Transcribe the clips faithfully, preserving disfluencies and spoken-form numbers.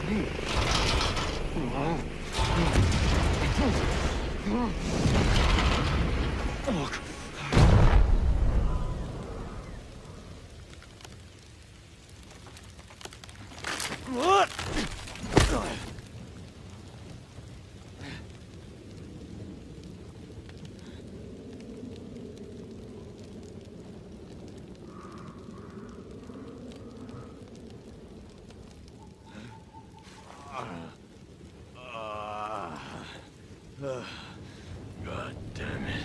God damn it.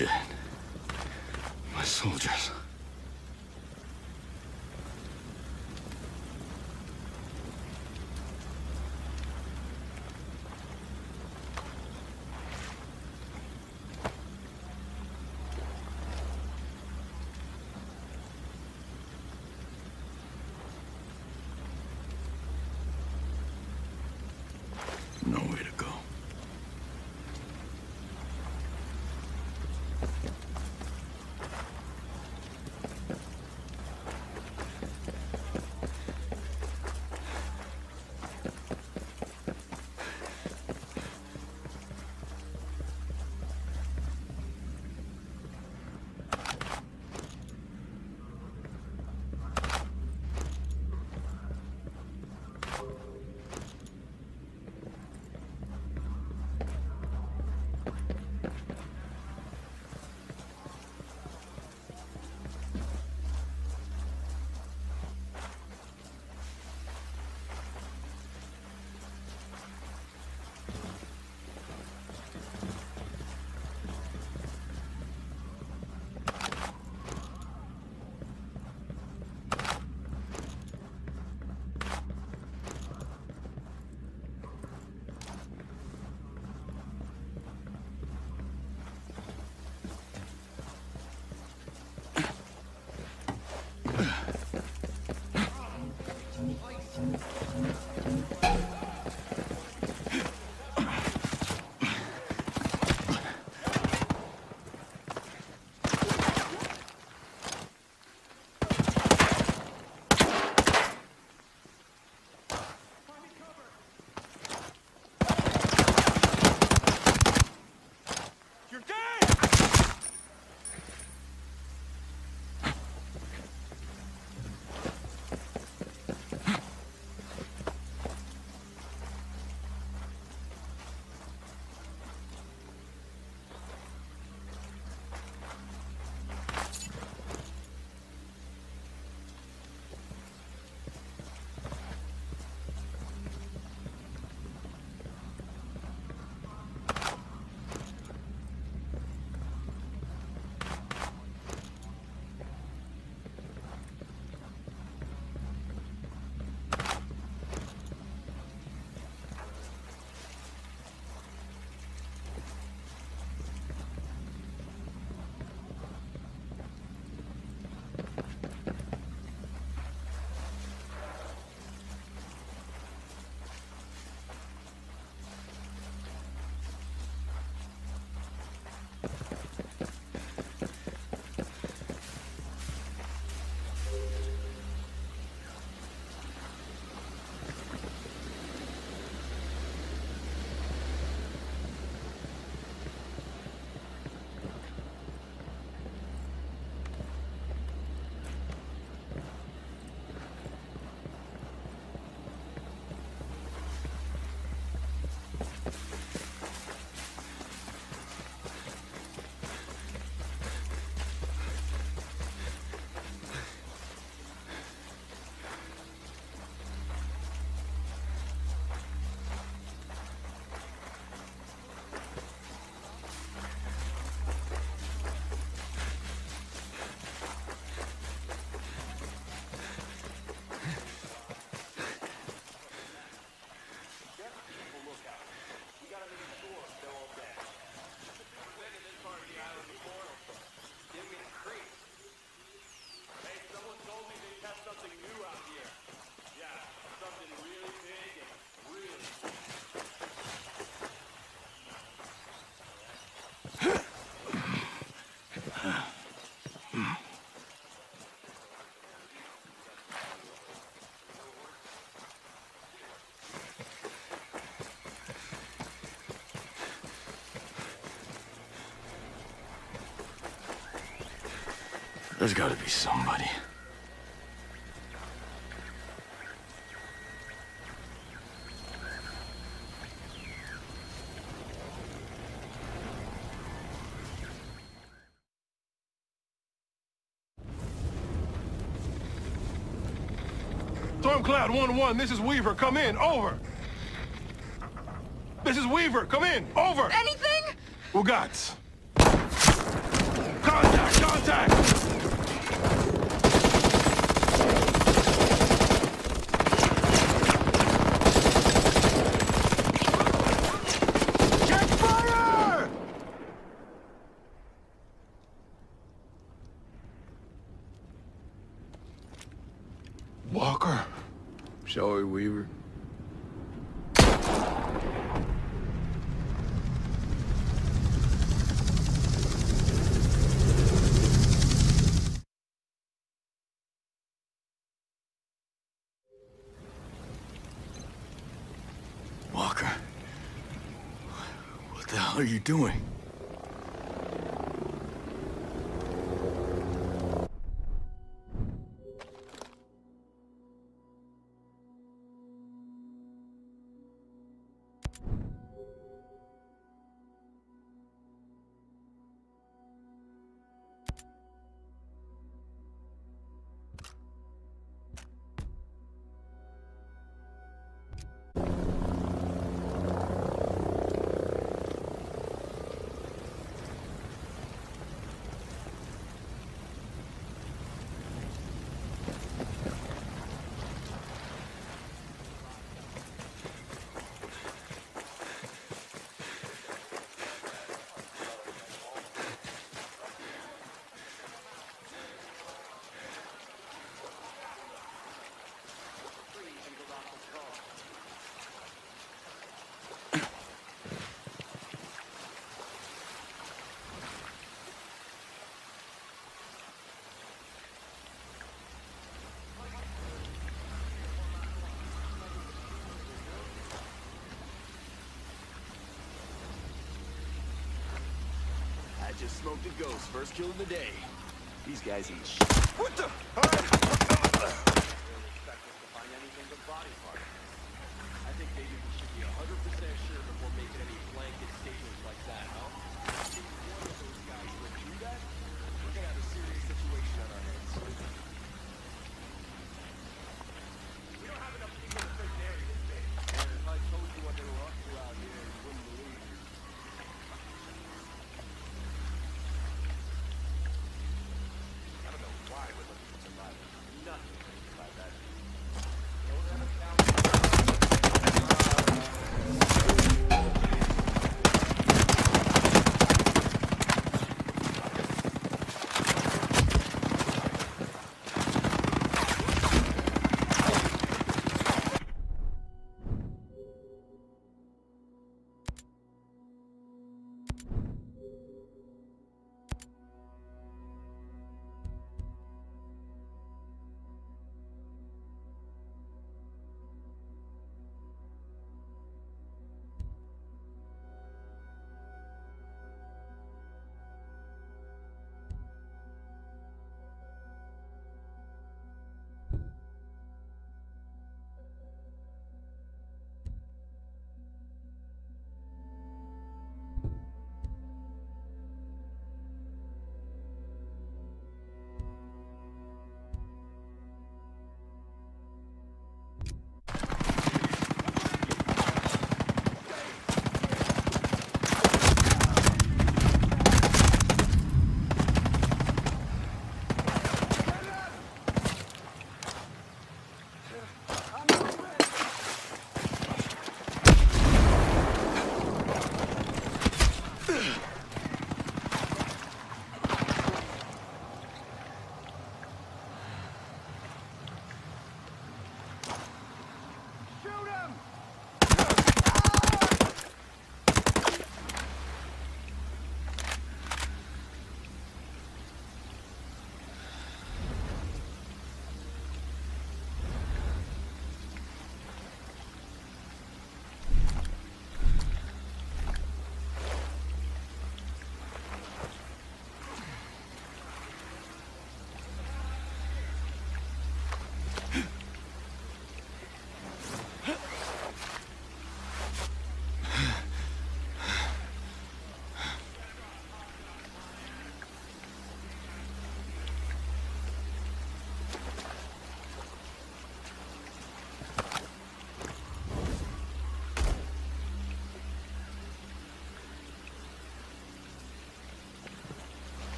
Shit. My soldiers. Nowhere to go. There's gotta be somebody. Stormcloud one one, this is Weaver. Come in. Over. This is Weaver. Come in. Over. Anything? Ugats. Contact! Contact! Check fire! Walker. Sorry, Weaver. Walker. What the hell are you doing? I just smoked a ghost. First kill of the day. These guys ain't shit. What the? They don't expect us to find anything but body parts. I think maybe we should be one hundred percent sure before making any blanket statements like that, huh? If one of those guys would do that, we're gonna have a serious situation on our hands. We don't have enough people to take an area this big. And if I told you what they were up to out here, you wouldn't believe me. I don't know why we're looking for survivors. Nothing to survive that. Don't have a count.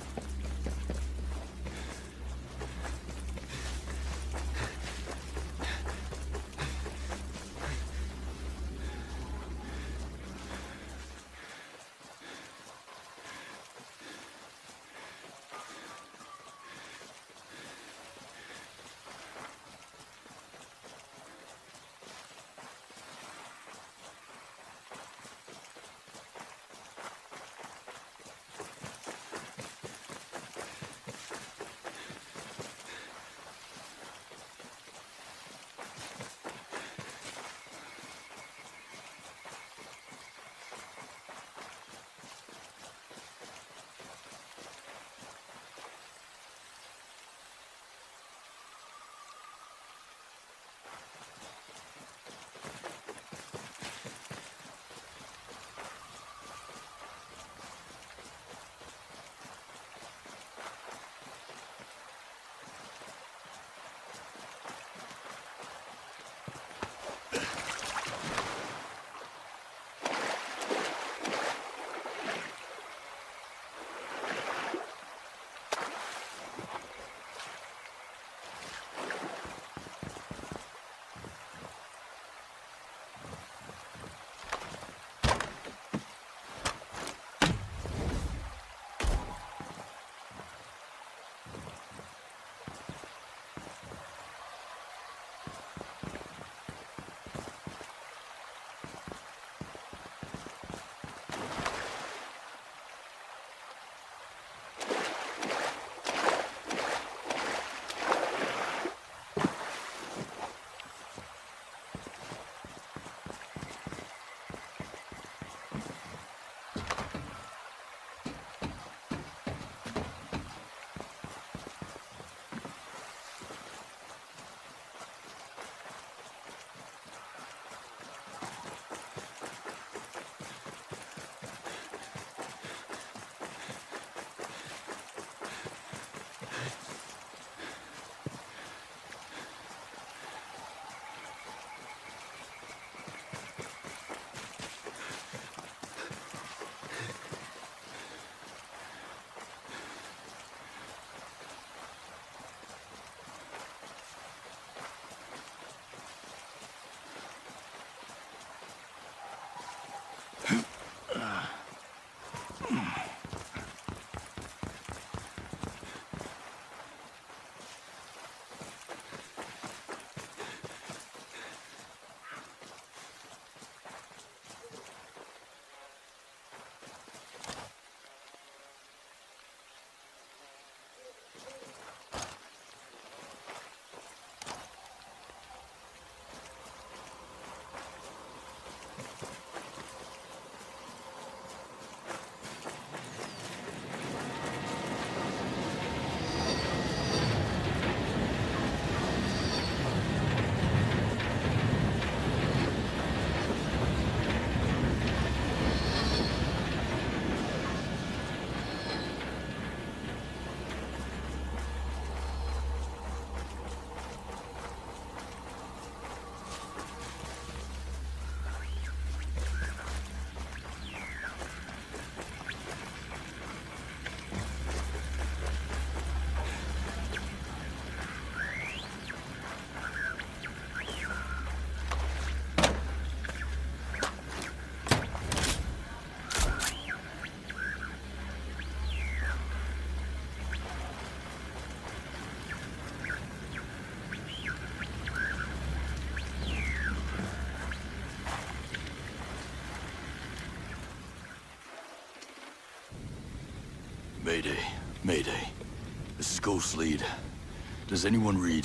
Mayday. Mayday. This is Ghost Lead. Does anyone read?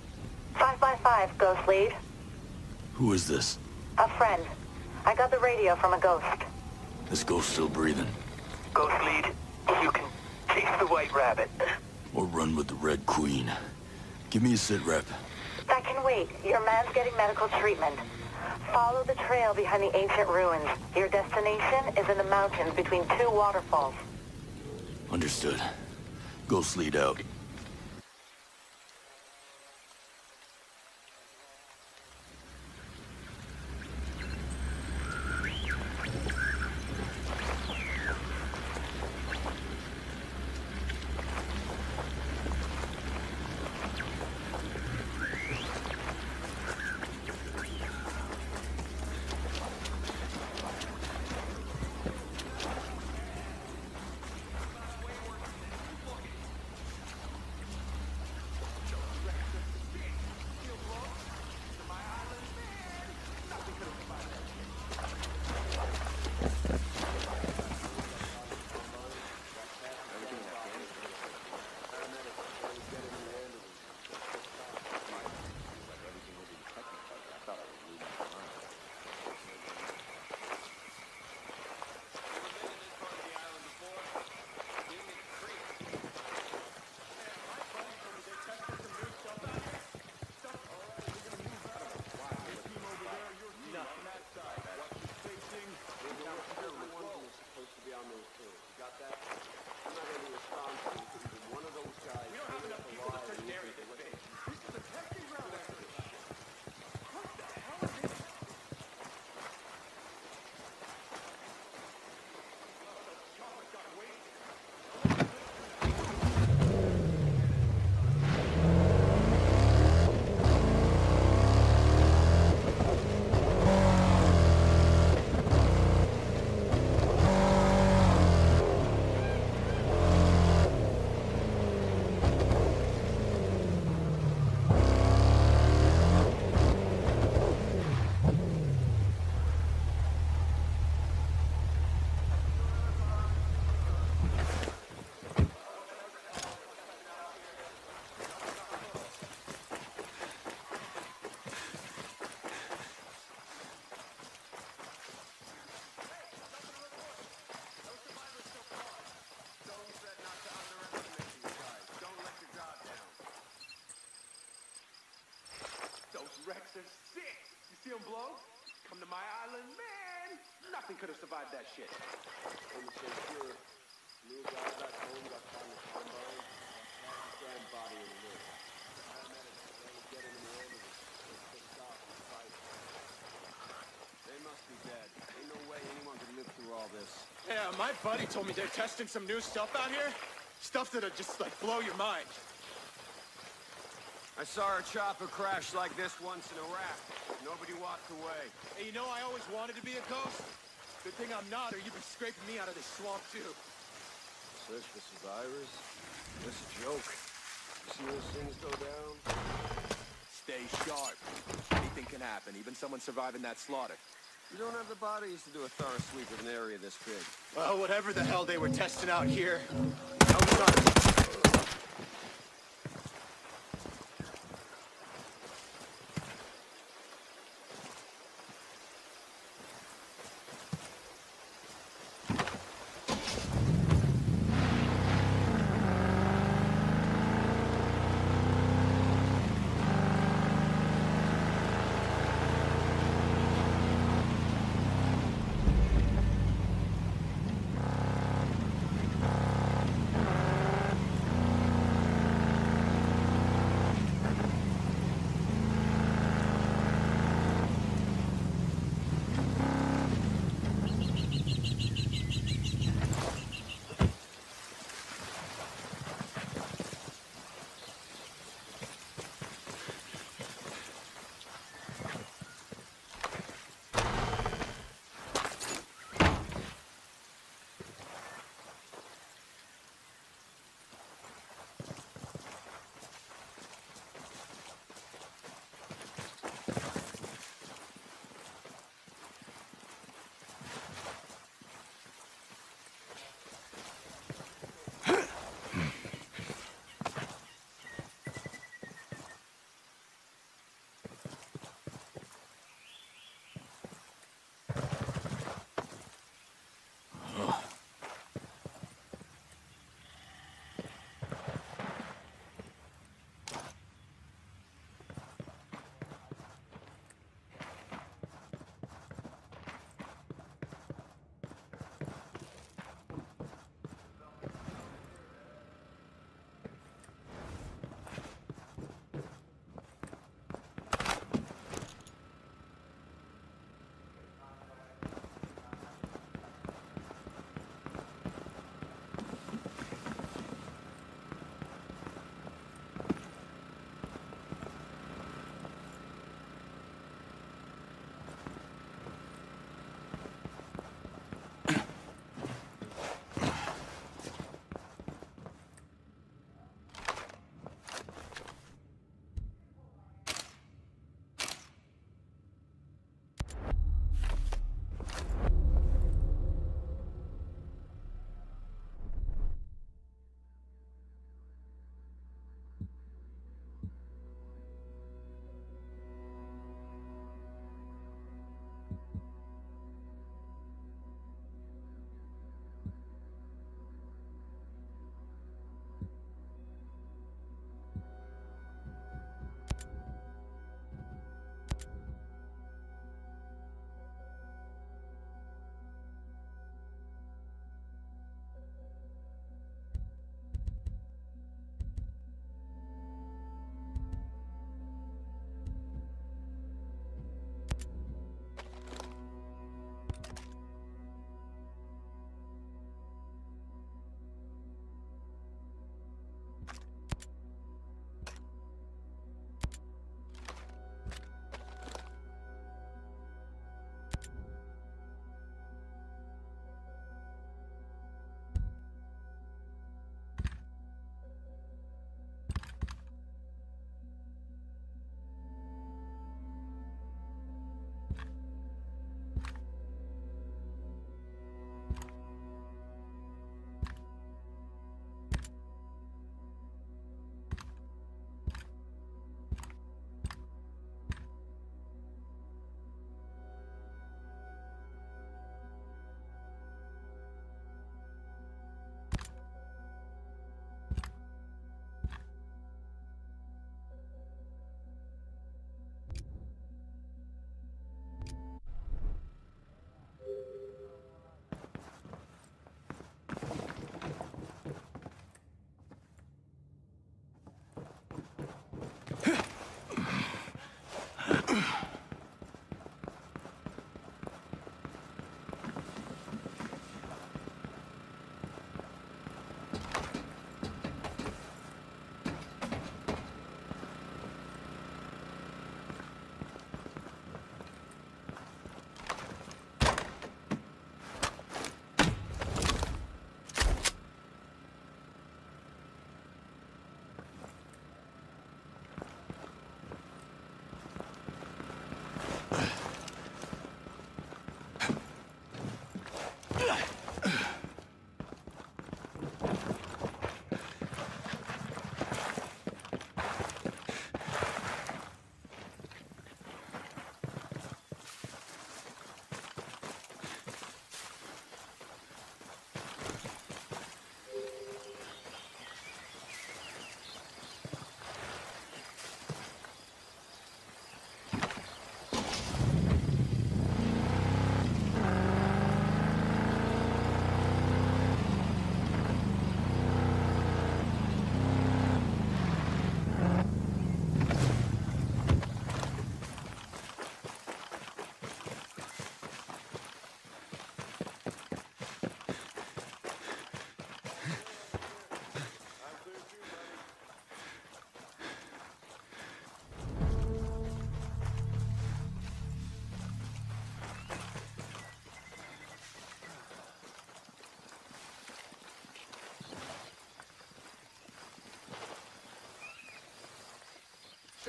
five by five, Ghost Lead. Who is this? A friend. I got the radio from a ghost. This ghost still breathing? Ghost Lead, you can chase the White Rabbit. Or run with the Red Queen. Give me a sit rep. That can wait. Your man's getting medical treatment. Follow the trail behind the ancient ruins. Your destination is in the mountains between two waterfalls. Understood. Ghost Lead out. helium blow. Come to my island, man. Nothing could have survived that shit. I'm so sure. New guy back home got found in Combine. Half his grand body in the river. Paramedics tried to get him in the ambulance. They pissed off and fight. They must be dead. Ain't no way anyone could live through all this. Yeah, my buddy told me they're testing some new stuff out here. Stuff that'll just, like, blow your mind. I saw a chopper crash like this once in Iraq. Nobody walked away. Hey, you know I always wanted to be a ghost? Good thing I'm not, or you'd be scraping me out of this swamp, too. Search for survivors? This a joke. You see those things go down? Stay sharp. Anything can happen, even someone surviving that slaughter. You don't have the bodies to do a thorough sweep of an area this big. Well, whatever the hell they were testing out here, I was on it.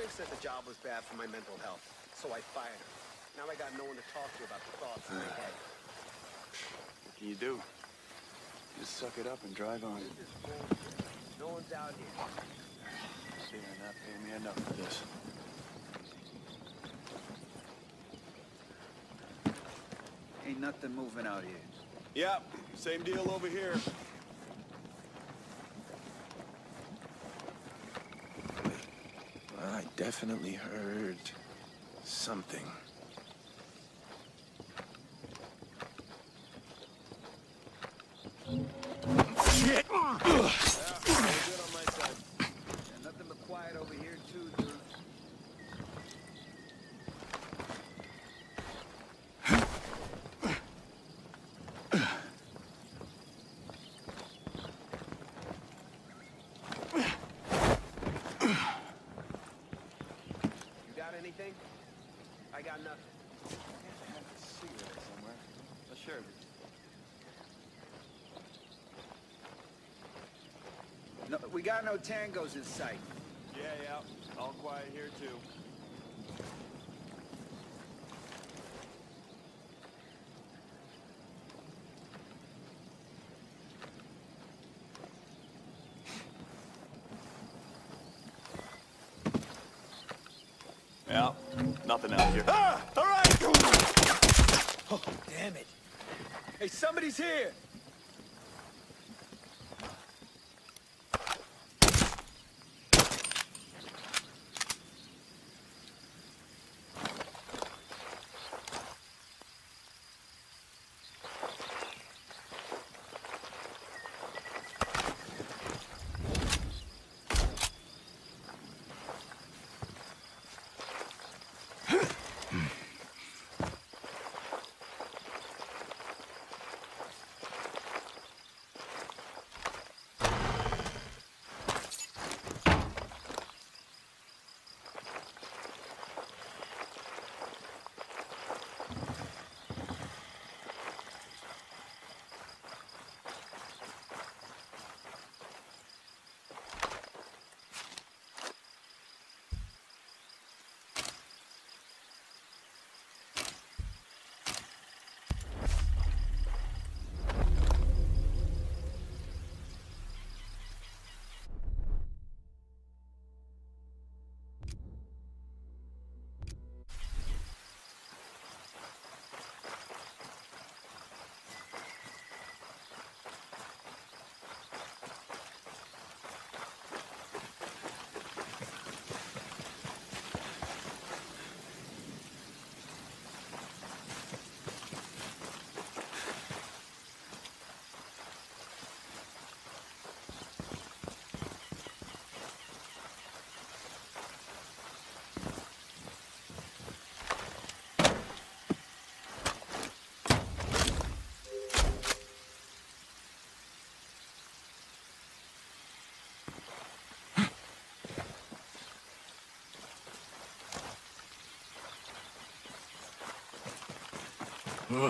Vic said the job was bad for my mental health, so I fired her. Now I got no one to talk to about the thoughts in my head. What can you do? Just suck it up and drive on. This is bullshit. No one's out here. See, they're not paying me enough for this. Ain't nothing moving out here. Yep, same deal over here. Well, I definitely heard something. Shit! Yeah, all good on my side. Yeah, nothing but quiet over here, too, dude. You got anything? I got nothing. I have a cigarette somewhere. Let's share it. No, we got no tangos in sight. Yeah, yeah. All quiet here, too. Yeah, nothing out here. Ah! All right! Oh, damn it. Hey, somebody's here! Ugh.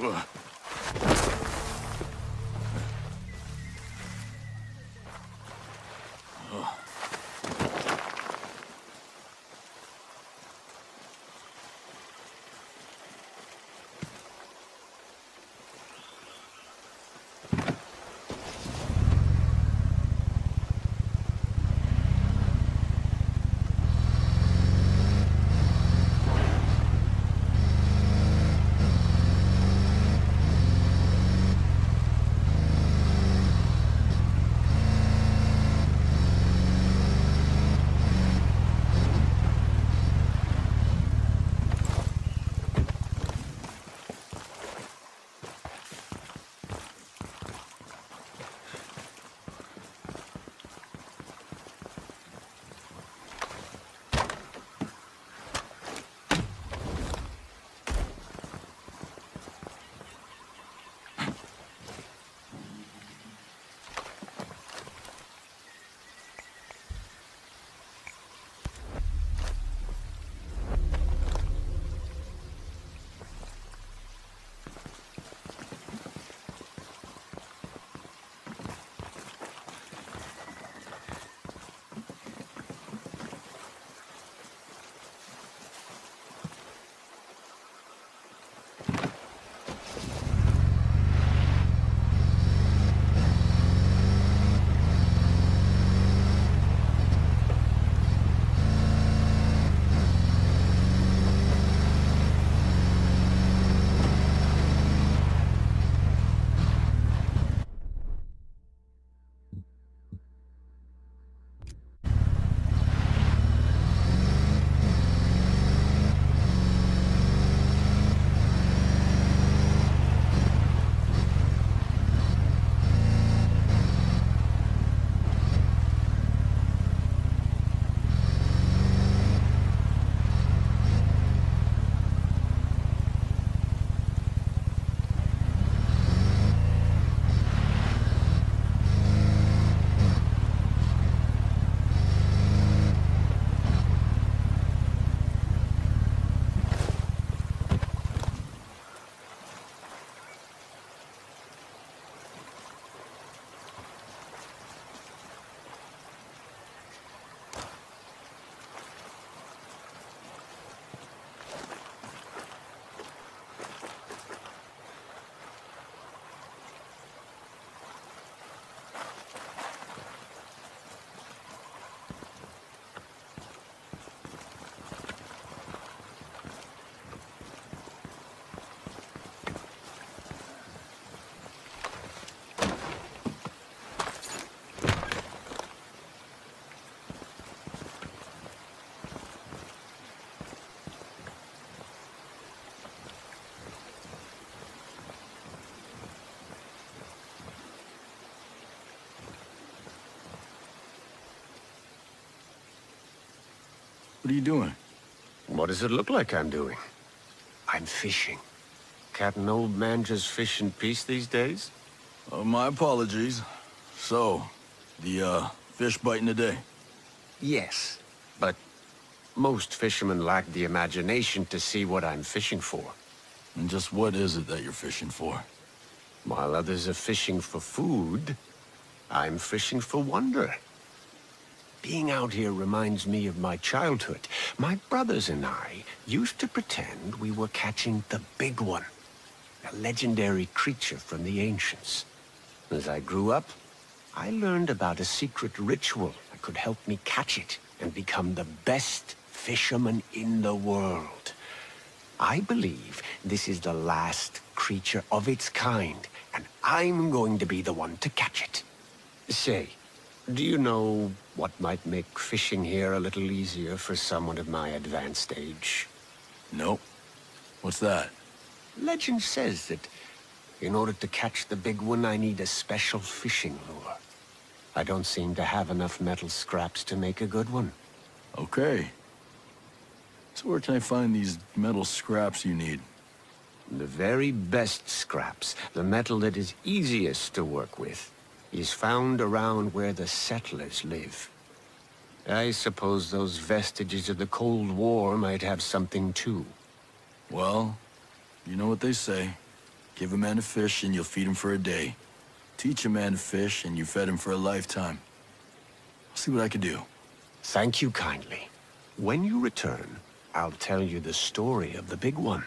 What are you doing? What does it look like I'm doing? I'm fishing. Can't an old man just fish in peace these days? Uh, my apologies. So, the, uh, fish biting today? Yes, but most fishermen lack the imagination to see what I'm fishing for. And just what is it that you're fishing for? While others are fishing for food, I'm fishing for wonder. Being out here reminds me of my childhood. My brothers and I used to pretend we were catching the big one, a legendary creature from the ancients. As I grew up, I learned about a secret ritual that could help me catch it and become the best fisherman in the world. I believe this is the last creature of its kind, and I'm going to be the one to catch it. Say, do you know what might make fishing here a little easier for someone of my advanced age? Nope. What's that? Legend says that in order to catch the big one, I need a special fishing lure. I don't seem to have enough metal scraps to make a good one. Okay. So where can I find these metal scraps you need? The very best scraps, the metal that is easiest to work with, is found around where the settlers live. I suppose those vestiges of the Cold War might have something too. Well, you know what they say. Give a man a fish and you'll feed him for a day. Teach a man to fish and you fed him for a lifetime. I'll see what I can do. Thank you kindly. When you return, I'll tell you the story of the big one.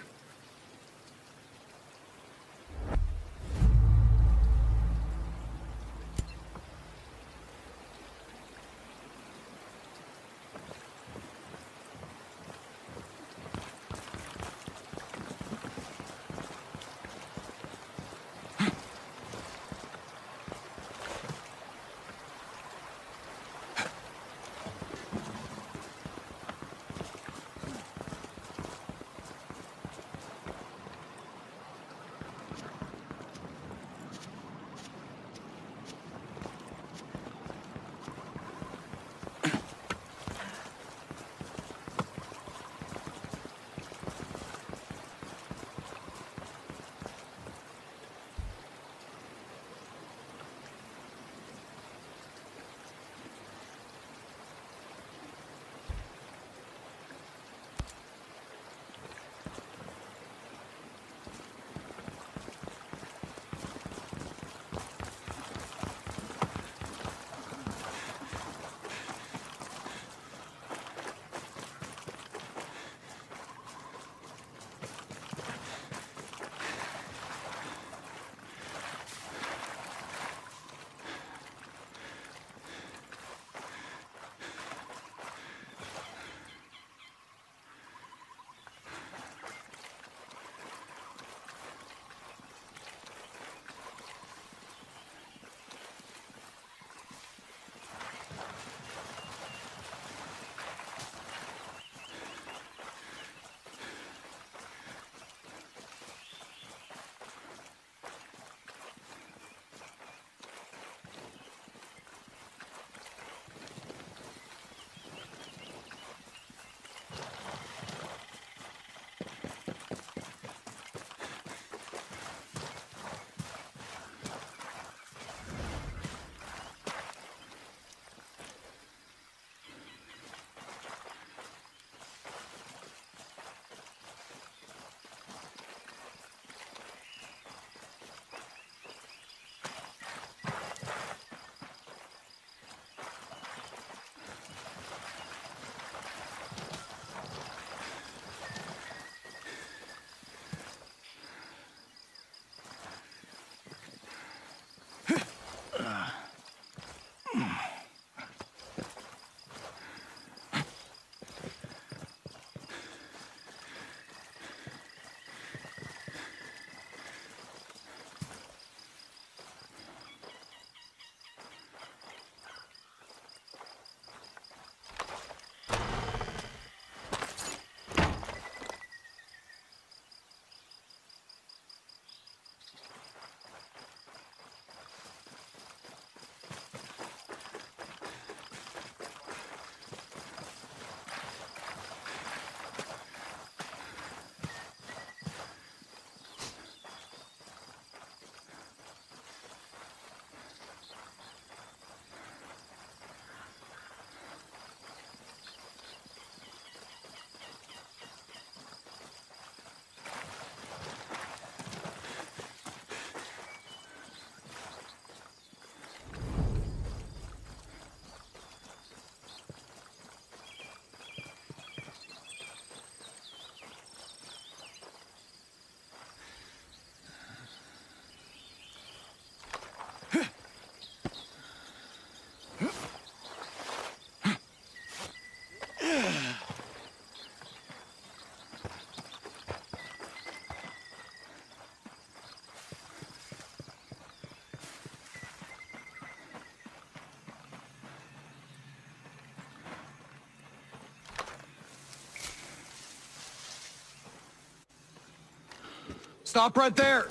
Stop right there!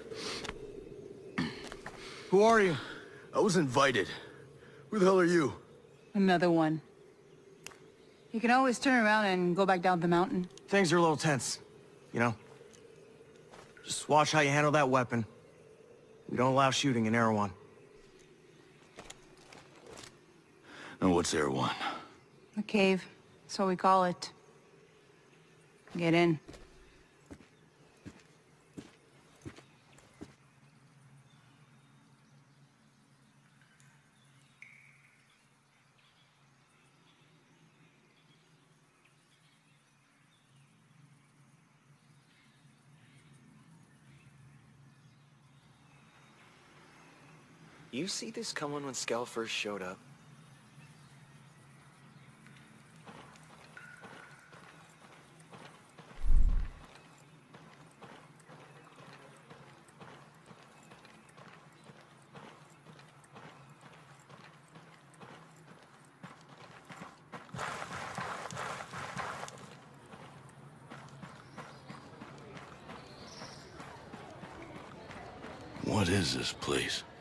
Who are you? I was invited. Who the hell are you? Another one. You can always turn around and go back down the mountain. Things are a little tense, you know? Just watch how you handle that weapon. We don't allow shooting in Erewhon. Now what's Erewhon? The cave. That's what we call it. Get in. You see this coming when Skell first showed up? What is this place?